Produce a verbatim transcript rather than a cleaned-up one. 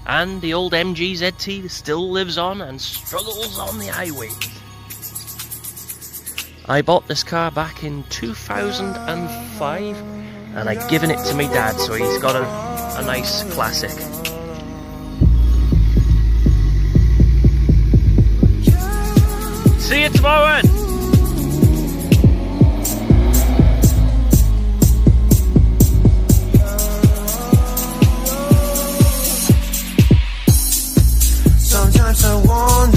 And the old M G Z T still lives on and struggles on the highways. I bought this car back in two thousand five and I'd given it to my dad, so he's got a, a nice classic. See you tomorrow! Sometimes I wonder